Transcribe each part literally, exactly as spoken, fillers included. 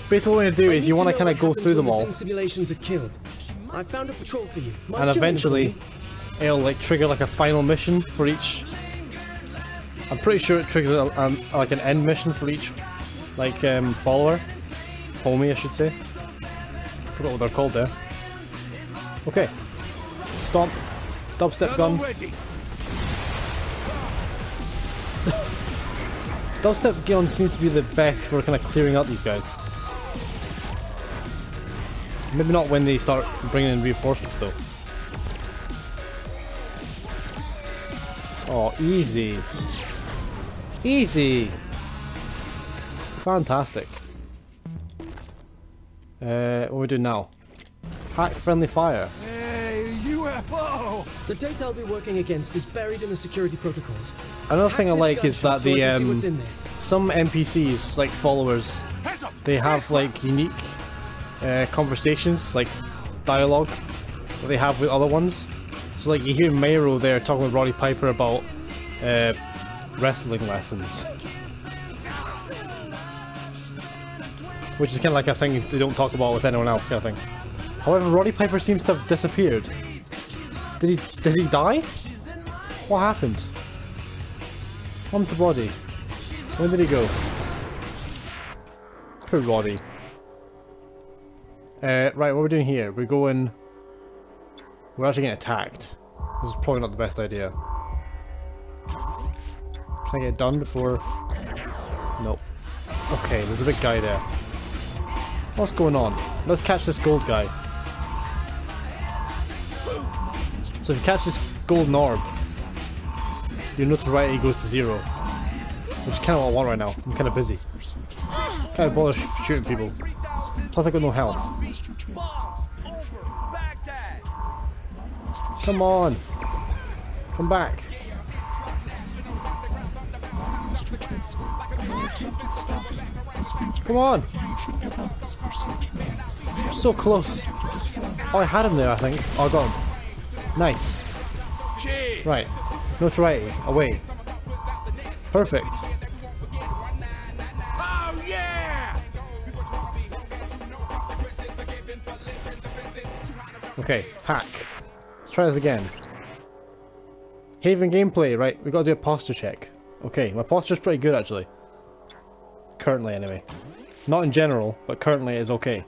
basically what you do is you want to kind of go through them all. Simulations are killed. I found a patrol for you. And eventually, it'll like trigger like a final mission for each. I'm pretty sure it triggers a, um, like an end mission for each, like um, follower, homie, I should say. I forgot what they're called there. Okay, stomp, dubstep gun. Dubstep gun seems to be the best for kind of clearing out these guys. Maybe not when they start bringing in reinforcements though. Oh, easy. Easy! Fantastic. Uh, what are we doing now? Hack friendly fire. Hey, U F O! The data I'll be working against is buried in the security protocols. Another Hack thing I this like is that gunship so I the can see um, what's in there. some N P Cs, like followers, they have like unique uh, conversations, like dialogue that they have with other ones. So like you hear Mayro there talking with Roddy Piper about uh, wrestling lessons, which is kind of like a thing they don't talk about with anyone else, kind of thing. However, Roddy Piper seems to have disappeared. Did he? Did he die? What happened? What happened to Roddy? When did he go? Poor Roddy. Uh, right, what are we doing here? We're going... We're actually getting attacked. This is probably not the best idea. Can I get it done before... Nope. Okay, there's a big guy there. What's going on? Let's catch this gold guy. So if you catch this golden orb, your notoriety goes to zero. Which is kind of what I want right now. I'm kind of busy. Kind of bother sh shooting people. Plus I got no health. Come on! Come back! Come on! So close! Oh, I had him there, I think. Oh, I got him. Nice. Right. Notoriety. Away. Perfect. Oh yeah! Okay, hack. Let's try this again. Haven gameplay, right, we gotta do a posture check. Okay, my posture's pretty good actually. Currently anyway. Not in general, but currently it's okay.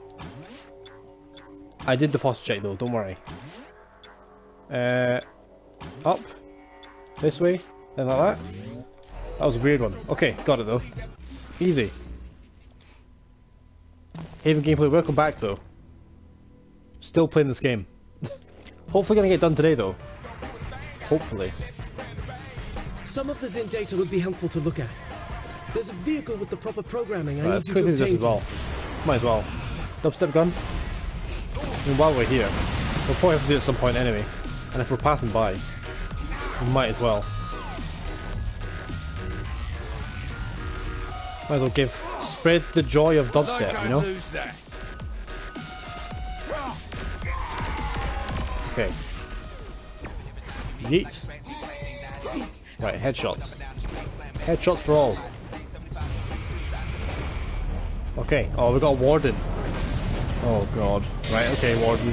I did the posture check though, don't worry. Uh, up. This way. Then like that. That was a weird one. Okay, got it though. Easy. Haven gameplay, welcome back though. Still playing this game. Hopefully gonna get done today though. Hopefully. Some of the Zin data would be helpful to look at. There's a vehicle with the proper programming I Right, need let's you quickly to do this obtain. as well. Might as well. Dubstep gun. I mean, while we're here, we'll probably have to do it at some point anyway. And if we're passing by, we might as well. Might as well give, spread the joy of dubstep, you know? Okay. Yeet. Right, headshots. Headshots for all. Okay, oh, we got a warden. Oh god. Right, okay, warden.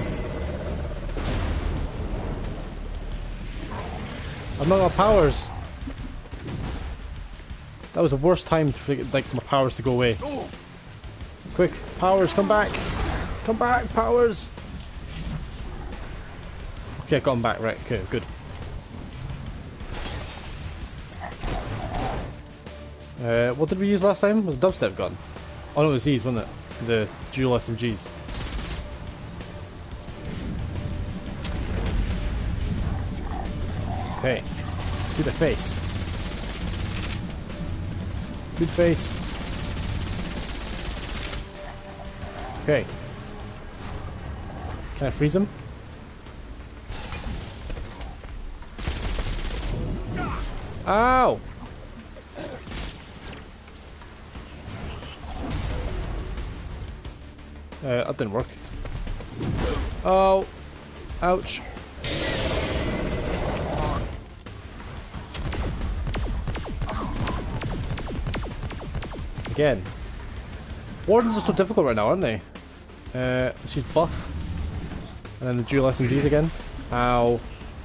I've not got powers. That was the worst time for like my powers to go away. Quick, powers, come back! Come back, powers! Okay, I got them back, right, okay, good. Uh, what did we use last time? It was a dubstep gun. Oh no, it was these, wasn't it? The dual S M Gs. Okay. To the face. Good face. Okay. Can I freeze him? Ow! Uh, that didn't work. Oh! Ouch! Again. Wardens are so difficult right now, aren't they? Uh, let's use buff. And then the dual S M Gs again. Ow.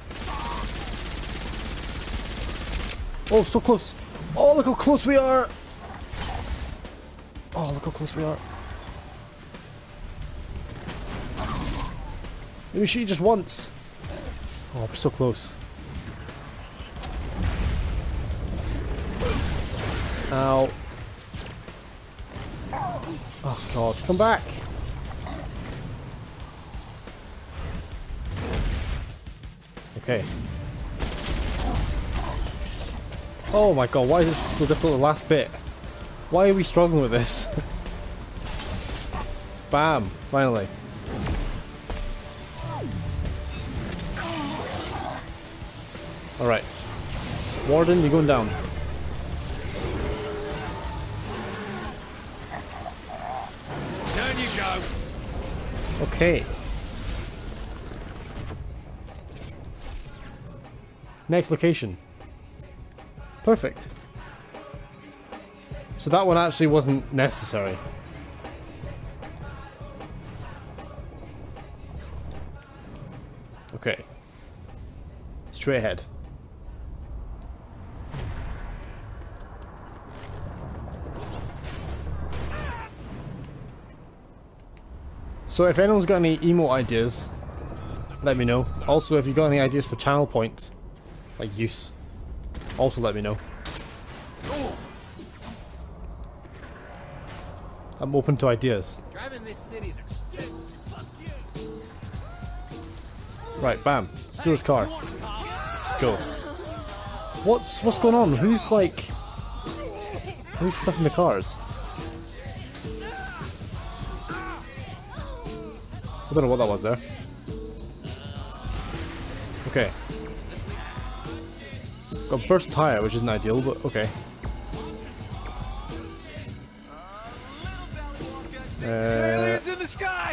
Oh, so close. Oh, look how close we are. Oh, look how close we are. Maybe shoot just once. Oh, we're so close. Ow. Oh god, come back! Okay. Oh my god, why is this so difficult the last bit? Why are we struggling with this? Bam! Finally. Alright. Warden, you're going down. Down you go. Okay. Next location. Perfect. So that one actually wasn't necessary. Okay. Straight ahead. So if anyone's got any emote ideas, let me know. Also, if you've got any ideas for channel points, like use, also let me know. I'm open to ideas. Driving this city's expensive. Fuck you. Right, bam. Let's do this car. Let's go. What's what's going on? Who's like who's flipping the cars? I don't know what that was there. Okay. Got burst tire, which isn't ideal, but okay. Uh, Aliens in the sky.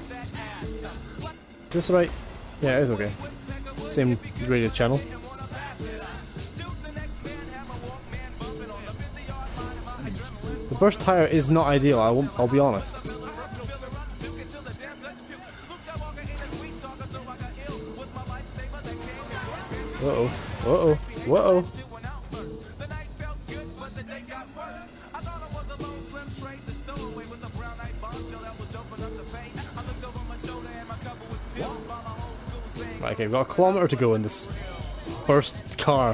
this right? Yeah, it's okay. Same radius channel. The burst tire is not ideal. I won't. I'll be honest. Uh oh. Uh oh. Uh oh. Right, okay, we've got a kilometer to go in this burst car.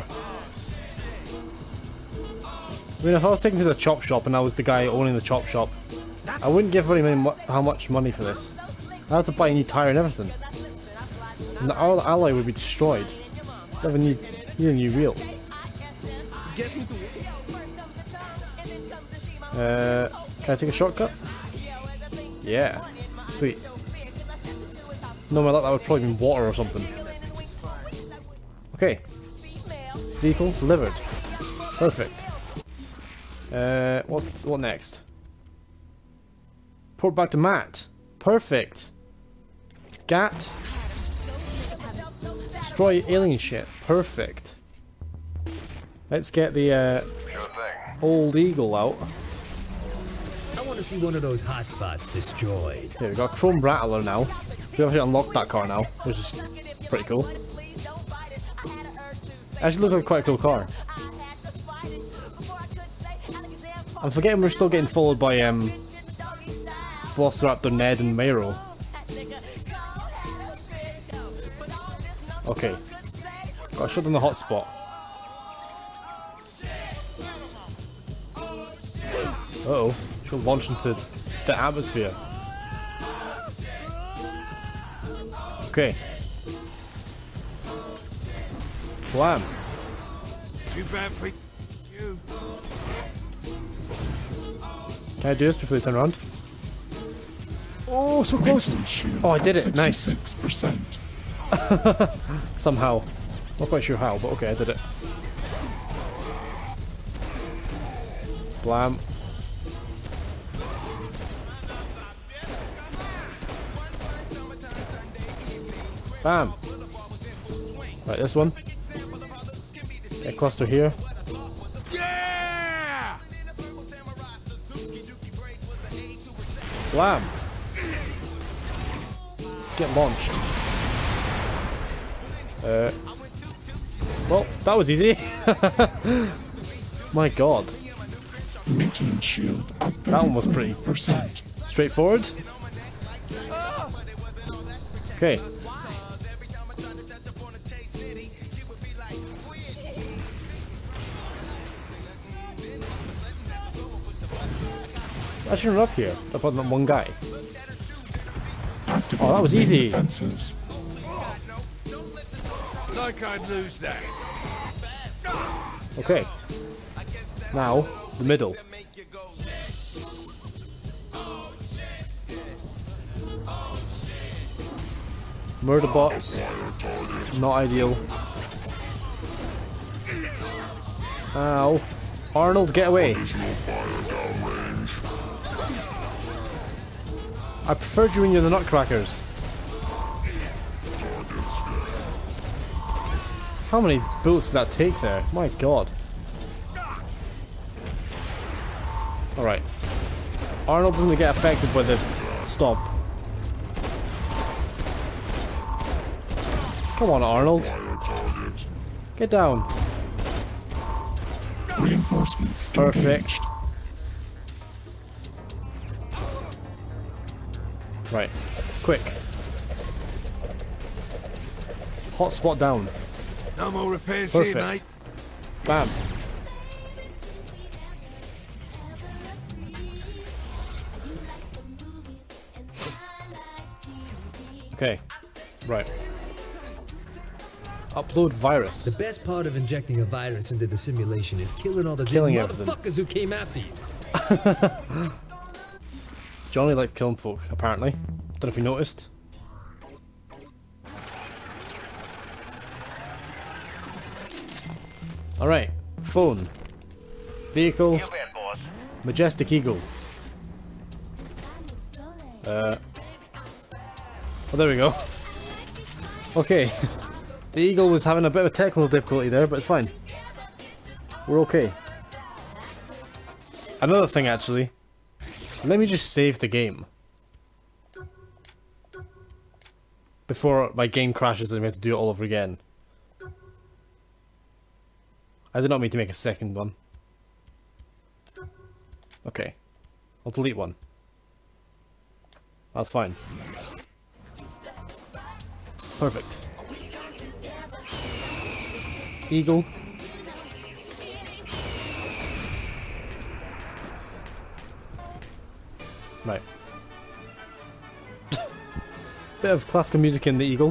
I mean, if I was taken to the chop shop and I was the guy owning the chop shop, I wouldn't give very many, how much money for this. I'd have to buy a new tire and everything. And the alloy would be destroyed. I'd have a new, need a new wheel. Uh, can I take a shortcut? Yeah. Sweet. No, my luck, that would probably be water or something. Okay. Vehicle delivered. Perfect. Uh, what, what next? Port back to Matt. Perfect. Gat. Destroy alien shit. Perfect. Let's get the uh, old eagle out. I want to see one of those hotspots destroyed. Yeah, we've got Chrome Rattler now. We actually unlocked that car now, which is pretty cool. Actually looks like quite a cool car. I'm forgetting we're still getting followed by um, Velociraptor, Ned, and Mayro. Okay. Got shut down the hotspot. Uh oh. She'll launch into the atmosphere. Okay. Blam. Too bad for you. Can I do this before they turn around? Oh, so close! Oh, I did it. Nice. Somehow. Not quite sure how, but okay, I did it. Blam. Bam! Right, this one. Get a cluster here. Yeah! Blam! Get launched. Uh, well, that was easy. My god. Maintenance shield. That one was pretty percent. straightforward. Okay. I should run up here. Up on that one guy. Oh, that was easy. Defenses. Like I'd lose that. Okay. Now, the middle. Murder bots. Not ideal. Ow. Arnold, get away. I preferred you when you're the Nutcrackers. How many bullets did that take there? My god. Alright. Arnold doesn't get affected by the stomp. Come on, Arnold. Get down. Reinforcements. Perfect. Right. Quick. Hotspot down. No more repairs Perfect. here, mate. Bam. Okay. Right. Upload virus. The best part of injecting a virus into the simulation is killing all the Killing damn everything. motherfuckers who came after you. Johnny liked killing folk, apparently. Don't know if you noticed. Alright. Phone. Vehicle. Majestic Eagle. Uh. Oh, there we go. Okay. The Eagle was having a bit of a technical difficulty there, but it's fine. We're okay. Another thing, actually. Let me just save the game. Before my game crashes and we have to do it all over again. I did not mean to make a second one. Okay. I'll delete one. That's fine. Perfect. Eagle. Right. Bit of classical music in the Eagle.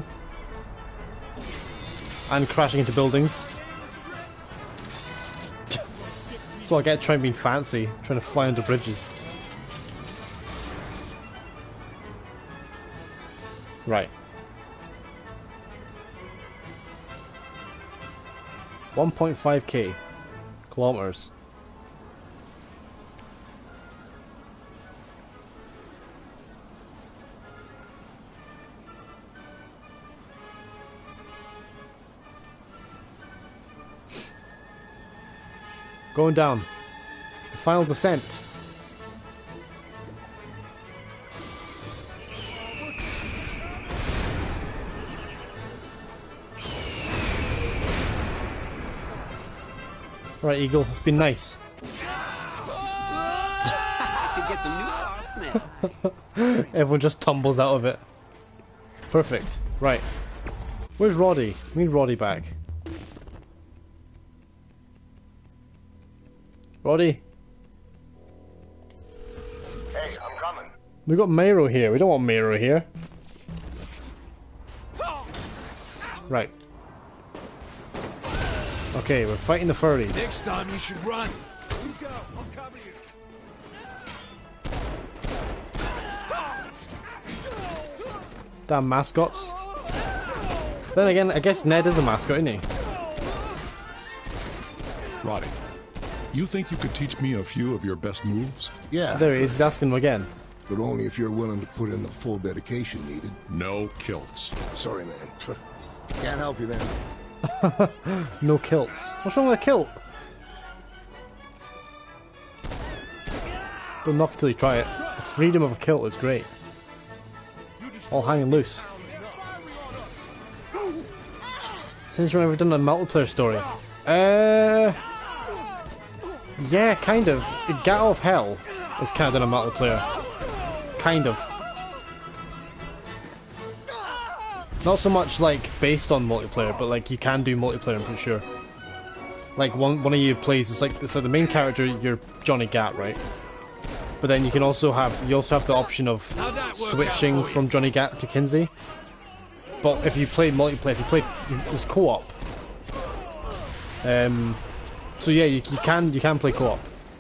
And crashing into buildings. That's what I get trying being fancy, trying to fly under bridges. Right. one point five K kilometers. Going down. The final descent. Alright, Eagle, it's been nice. Could get some new car smell. Everyone just tumbles out of it. Perfect. Right. Where's Roddy? We need Roddy back. Roddy? Hey, I'm coming. We got Mayro here. We don't want Mayro here. Right. Okay, we're fighting the furries. Next time you should run. You go. I'll cover you. Damn mascots. Then again, I guess Ned is a mascot, isn't he? Roddy, you think you could teach me a few of your best moves? Yeah, There he is, he's asking him again. but only if you're willing to put in the full dedication needed. No kilts. Sorry, man. Can't help you, man. No kilts. What's wrong with a kilt? Don't knock it till you try it. The freedom of a kill is great. All hanging loose. Since you've ever done a multiplayer story? Uh, yeah, kind of. Gat of Hell is kind of done a multiplayer. Kind of. Not so much like based on multiplayer, but like you can do multiplayer, I'm pretty sure. Like one one of you plays, it's like, it's like the main character, you're Johnny Gat, right? But then you can also have, you also have the option of switching from Johnny Gat to Kinsey. But if you played multiplayer, if you played, you, there's co-op. Um, so yeah, you, you can you can play co-op.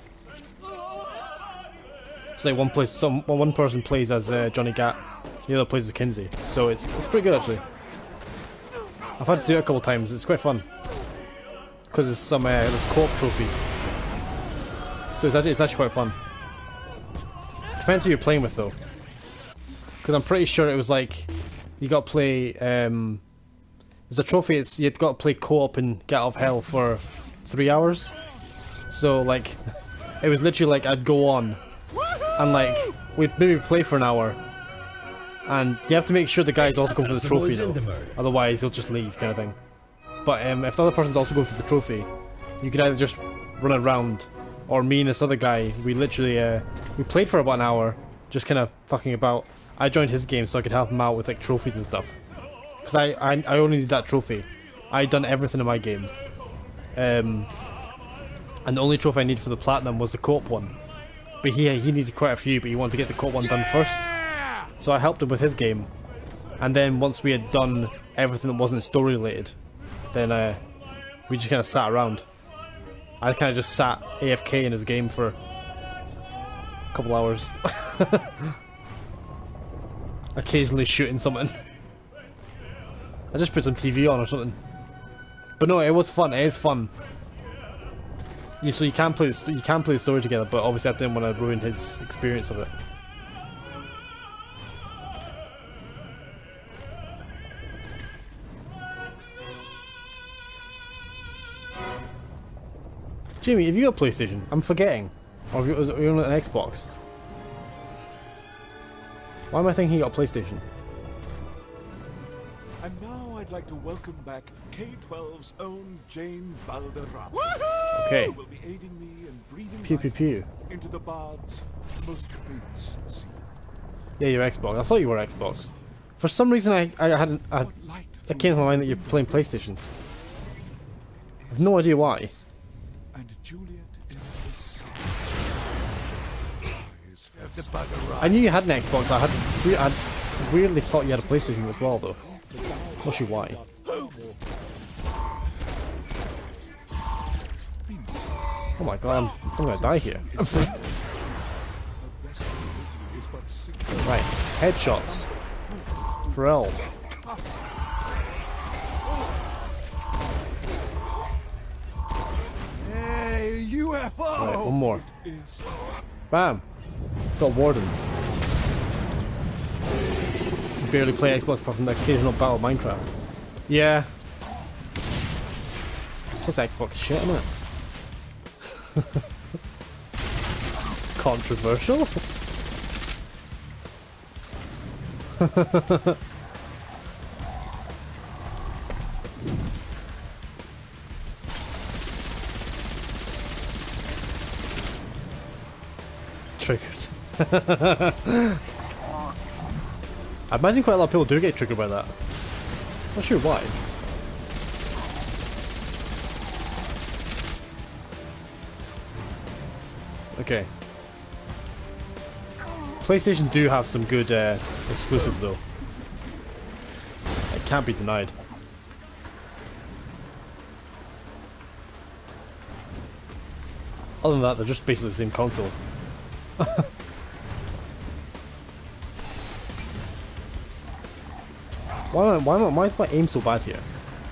So like one plays, some one person plays as uh, Johnny Gat, the other plays as Kinsey. So it's it's pretty good actually. I've had to do it a couple times. It's quite fun because there's some uh, there's co-op trophies. So it's actually it's actually quite fun. Depends who you're playing with though, because I'm pretty sure it was like you got to play. Um, there's a trophy. It's you've got to play co-op in Gat of Hell for three hours. So like, it was literally like I'd go on, and like we'd maybe play for an hour, and you have to make sure the guy's also going for the trophy though. Otherwise, he'll just leave, kind of thing. But um, if the other person's also going for the trophy, you could either just run around, or me and this other guy, we literally uh, we played for about an hour, just kind of fucking about. I joined his game so I could help him out with like trophies and stuff. Because I, I, I only need that trophy. I'd done everything in my game. Um, and the only trophy I needed for the platinum was the co-op one. But he, he needed quite a few, but he wanted to get the co-op one done first. So I helped him with his game. And then once we had done everything that wasn't story related, then uh, we just kind of sat around. I kind of just sat A F K in his game for a couple hours. Occasionally shooting something. I just put some T V on or something. But no, it was fun. It is fun. You, so you can play the, you can play the story together, but obviously I didn't want to ruin his experience of it. Jamie, have you got a PlayStation? I'm forgetting. Or have you, is it, are you on an Xbox? Why am I thinking you got a PlayStation? And now I'd like to welcome back K twelve's own Jane Valderrama. Okay. Who will be aiding me in breathing Pew pew life pew. into the Bard's most famous sea. Yeah, you're Xbox. I thought you were Xbox. For some reason, I I hadn't. I, What light it came to my mind that you're playing PlayStation. I have no idea why. and Juliet is the sun. Eyes Have the bugger right. I knew you had an Xbox. I had. we- I weirdly thought you had a PlayStation as well, though. Not sure why. Oh my god, I'm, I'm gonna die here. Right, headshots. Pharrell. Hey, U F O! Right, one more. Bam! Got Warden. Barely play Xbox apart from the occasional battle of Minecraft. Yeah. It's because Xbox shit, isn't it? Controversial? Triggered. I imagine quite a lot of people do get triggered by that. Not sure why. Okay. PlayStation do have some good uh, exclusives though. It can't be denied. Other than that, they're just basically the same console. Why am I, why am I, why is my aim so bad here?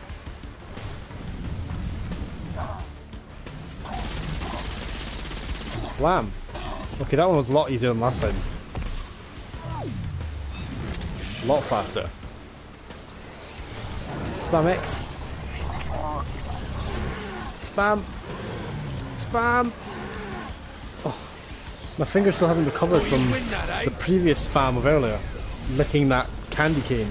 Lamb. Okay, that one was a lot easier than last time. A lot faster. Spam X. Spam. Spam. Oh. My finger still hasn't recovered from the previous spam of earlier. Licking that candy cane.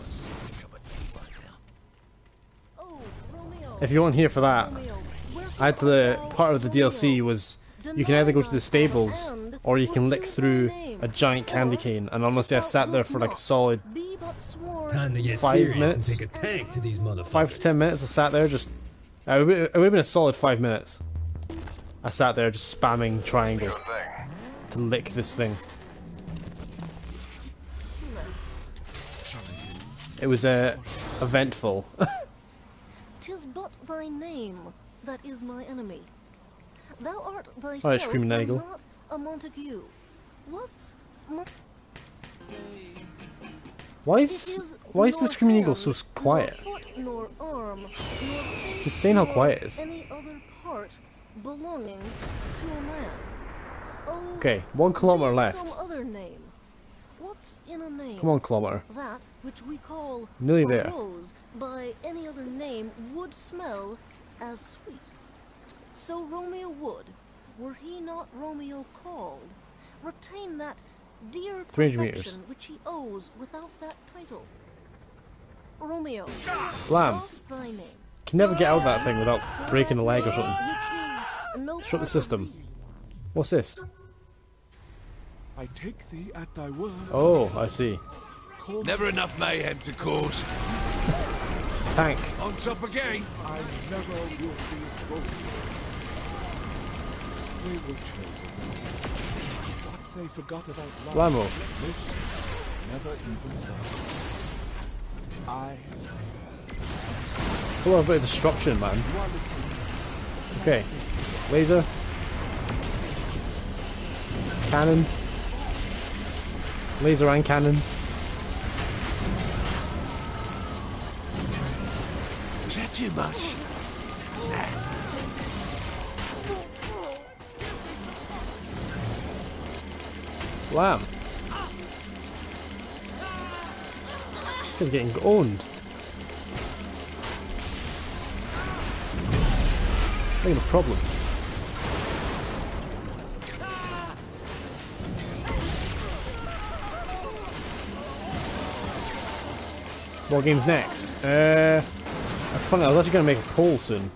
If you weren't here for that, I had to, the part of the D L C was you can either go to the stables or you can lick through a giant candy cane, and honestly I sat there for like a solid Time to get five serious minutes. and take a tank to these motherfuckers. Five to ten minutes I sat there just uh, it would it would have been a solid five minutes. I sat there just spamming triangle to lick this thing. It was uh, eventful. Tis but thy name that is my enemy. Thou art thyself Alright, Screaming and Eagle. not a Montague. What's Mon- Why It is why is the nor Screaming Eagle hand, so quiet? Nor foot, nor arm, nor It's insane how nor quiet it is. Any other part belonging to a man. Oh, Okay, one kilometer maybe left. Some other name. What's in a name? Come on, kilometer. That which we call Nearly a there. rose by any other name would smell as sweet. So Romeo would, were he not Romeo called, retain that dear three hundred perfection meters. which he owes without that title. Romeo, Lamb. doff thy name. Can never get out of that thing without breaking a leg or something. Which is no Shut the part system. of thee. What's this? I take thee at thy word. Oh, I see. Call Never enough mayhem to cause. Tank. On top again. I never will be broken. They will change. What they forgot about love. Lamo. This never even learned. I Oh, a bit of disruption, man. you are listening. Okay. Laser. Cannon. Laser and cannon. Is that too much? Lamb. He's getting owned. I have a problem. What game's next? Uh, that's funny. I was actually going to make a poll soon.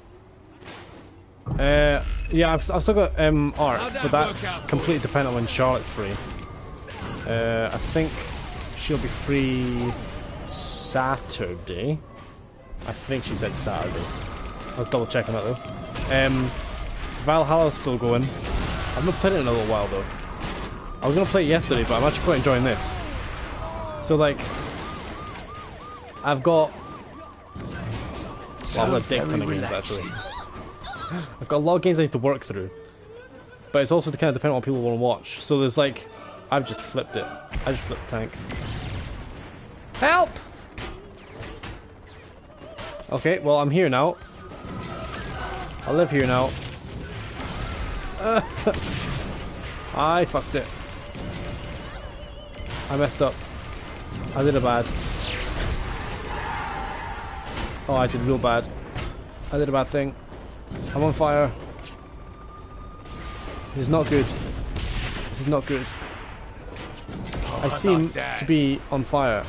Uh, yeah, I've, I've still got um, Arc, but that's completely dependent on when Charlotte's free. Uh, I think she'll be free Saturday. I think she said Saturday. I'll double check on that though. Um, Valhalla's still going. I've not played it in a little while though. I was gonna play it yesterday, but I'm actually quite enjoying this. So like, I've got. Well, I've got a dick ton of games actually. I've got a lot of games I need to work through, but it's also kind of dependent on what people want to watch. So there's like, I've just flipped it. I just flipped the tank. Help! Okay, well I'm here now. I live here now. Uh, I fucked it. I messed up. I did a bad. Oh, I did real bad. I did a bad thing. I'm on fire. This is not good. This is not good. I seem to be on fire.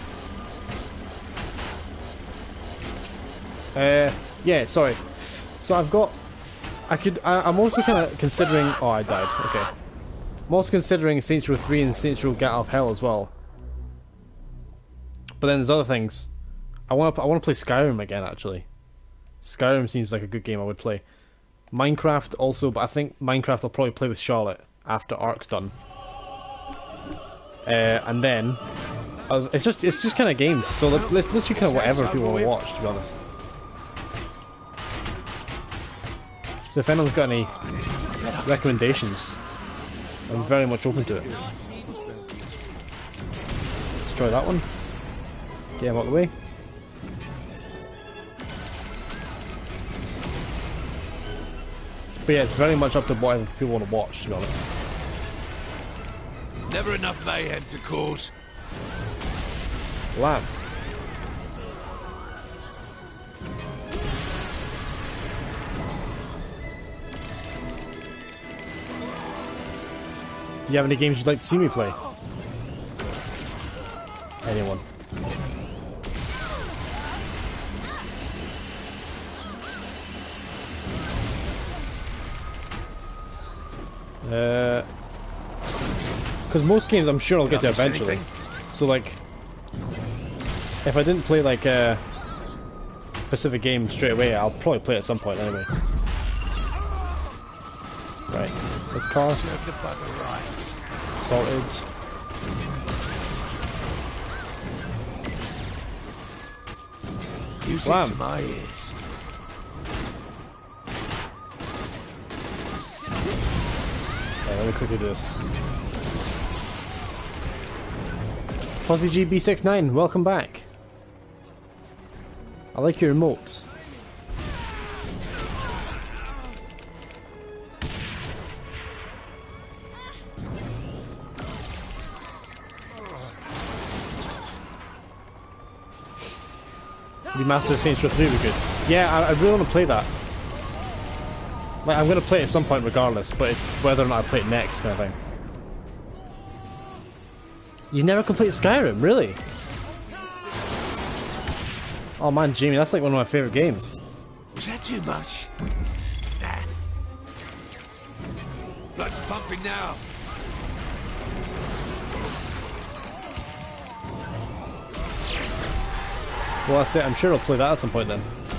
Uh, yeah, sorry. So I've got. I could. I, I'm also kind of considering. Oh, I died. Okay. I'm also considering Saints Row three and Saints Row Get Out of Hell as well. But then there's other things. I want to. I want to play Skyrim again. Actually, Skyrim seems like a good game I would play. Minecraft also, but I think Minecraft I'll probably play with Charlotte after Ark's done. Uh, and then, I was, it's just it's just kind of games. So let, let's literally kind of whatever people want to watch. To be honest. So if anyone's got any recommendations, I'm very much open to it. Destroy that one. Get him out of the way. But yeah, it's very much up to whatever people want to watch, to be honest. Never enough mayhem to cause. Lamb. you have any games you'd like to see me play? Anyone? Uh, because most games I'm sure I'll get to eventually. So like, if I didn't play like a specific game straight away, I'll probably play it at some point anyway. Right, this car sorted. Music Blam. to my ears. Yeah, let me quickly do this. Fuzzy G B sixty-nine, welcome back. I like your emotes. Remaster of Saints Row three would be good. Yeah, I, I really want to play that. Like, I'm going to play it at some point regardless, but it's whether or not I play it next kind of thing. You never completed Skyrim, really? Oh man, Jamie, that's like one of my favourite games. Was that too much? Nah. Blood's pumping now. Well, that's it. I'm sure I'll play that at some point then.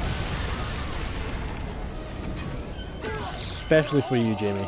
Especially for you, Jamie.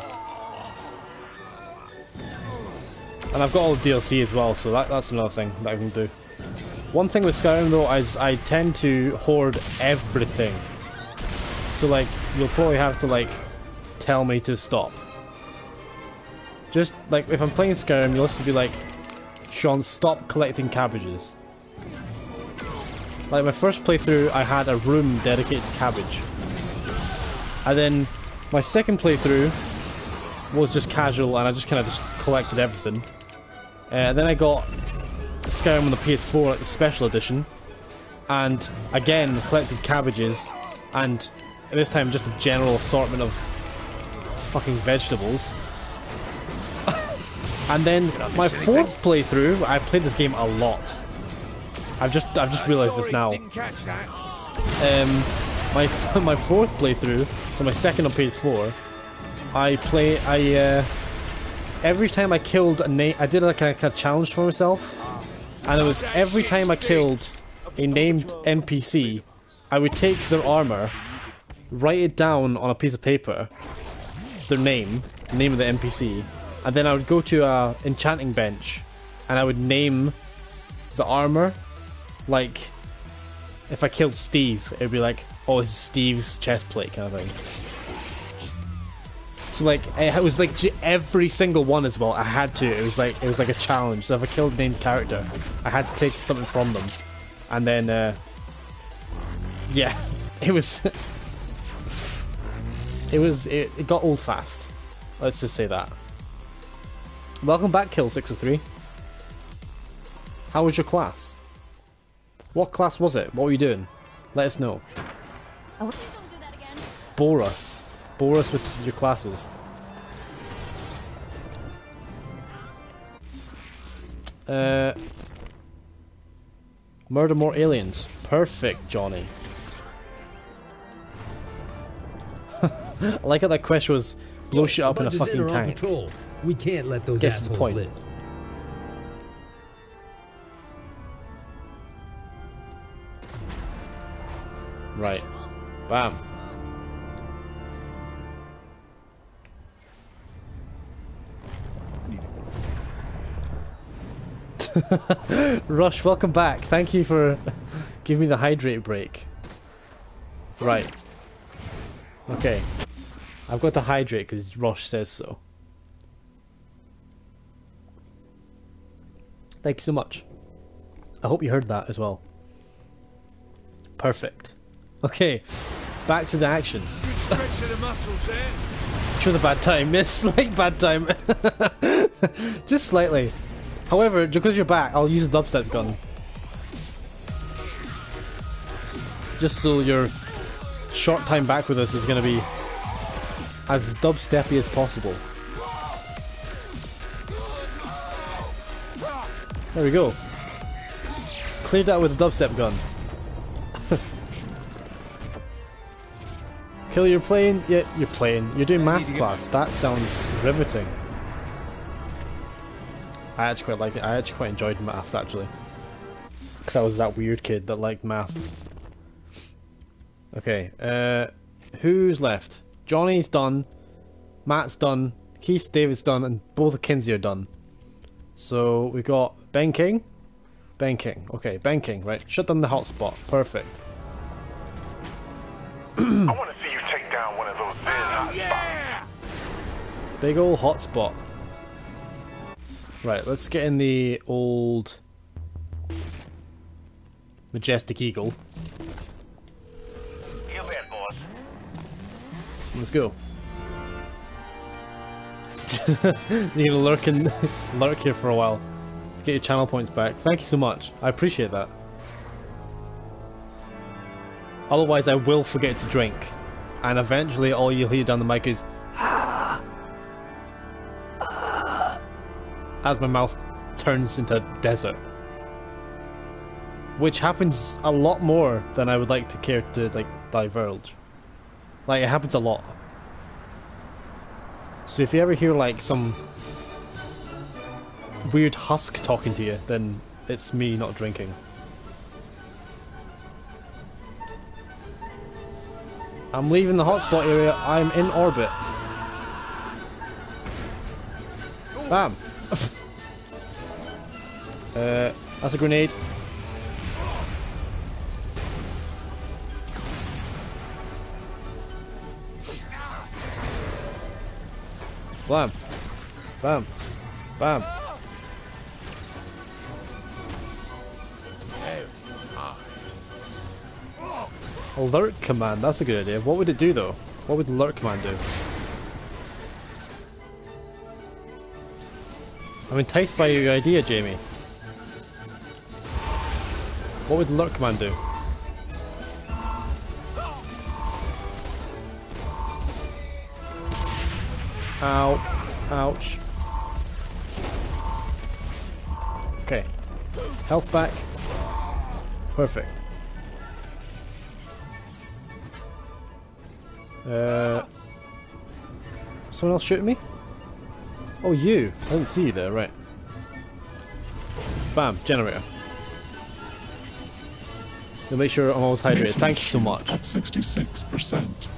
And I've got all the D L C as well, so that, that's another thing that I can do. One thing with Skyrim though is I tend to hoard everything. So like, you'll probably have to like, tell me to stop. Just like, if I'm playing Skyrim, you'll have to be like, Sean, stop collecting cabbages. Like my first playthrough, I had a room dedicated to cabbage. And then my second playthrough was just casual and I just kind of just collected everything. Uh, and then I got Skyrim on the P S four, like the special edition. And again, collected cabbages. And this time just a general assortment of fucking vegetables. And then my fourth playthrough, I played this game a lot. I've just I've just realised this now. Didn't catch that. Um, my my fourth playthrough, so my second on P S four, I play I uh, every time I killed a name, I did like a, like a challenge for myself, and it was every time I killed a named N P C, I would take their armor, write it down on a piece of paper, their name, the name of the N P C, and then I would go to a enchanting bench, and I would name the armor. Like, if I killed Steve, it'd be like, oh, this is Steve's chest plate kind of thing. So like, it was like every single one as well. I had to. It was like it was like a challenge. So if I killed a named character, I had to take something from them, and then, uh, yeah, it was, it was, it, it got old fast. Let's just say that. Welcome back, Kill six oh three. How was your class? What class was it? What were you doing? Let us know. Bore us. Bore us with your classes. Uh, murder more aliens. Perfect, Johnny. I like how that question was blow shit up in a fucking tank. Patrol. We can't let those Gets to the assholes point. live. Right. Bam. Rush, welcome back. Thank you for giving me the hydrate break. Right. Okay. I've got to hydrate because Rush says so. Thank you so much. I hope you heard that as well. Perfect. Okay, back to the action. Good stretch of the muscles there. Chose a bad time, miss. Slight bad time. Just slightly. However, because you're back, I'll use the dubstep gun. Just so your short time back with us is going to be as dubsteppy as possible. There we go. Cleared that with a dubstep gun. Kill, you're playing? Yeah, you're playing. You're doing math class. That sounds riveting. I actually quite liked it. I actually quite enjoyed maths, actually. Because I was that weird kid that liked maths. Okay, uh, who's left? Johnny's done. Matt's done. Keith David's done. And both of Kinsey are done. So we got Ben King. Ben King. Okay, Ben King, right. Shut down the hotspot. Perfect. I want to see you take down one of those big hot Yeah! Big ol' hotspot. Right, let's get in the old Majestic Eagle. You bet, boss. Let's go. You're gonna lurk and lurk here for a while to get your channel points back. Thank you so much. I appreciate that. Otherwise, I will forget to drink, and eventually, all you'll hear down the mic is as my mouth turns into a desert, which happens a lot more than I would like to care to like divulge. Like, it happens a lot. So if you ever hear like some weird husk talking to you, then it's me not drinking. I'm leaving the hotspot area. I'm in orbit. Bam. uh, that's a grenade. Blam. Bam. Bam. Alert command, that's a good idea. What would it do though? What would the alert command do? I'm enticed by your idea, Jamie. What would the alert command do? Ow. Ouch. Okay. Health back. Perfect. Uh, someone else shooting me? Oh, you. I didn't see you there, right. Bam. Generator. You'll make sure I'm always hydrated. Thank you so much. At sixty-six percent.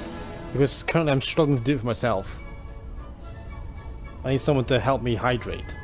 Because currently I'm struggling to do it for myself. I need someone to help me hydrate.